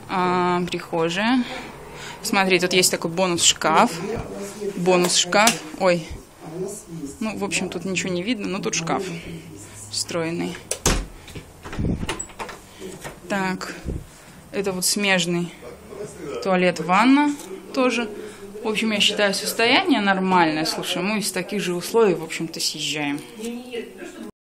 Прихожая. Смотри, тут есть такой бонус-шкаф. Бонус-шкаф. Ой. Ну, в общем, тут ничего не видно, но тут шкаф встроенный. Так. Это вот смежный туалет-ванна тоже. В общем, я считаю, состояние нормальное. Слушай, мы из таких же условий, в общем-то, съезжаем.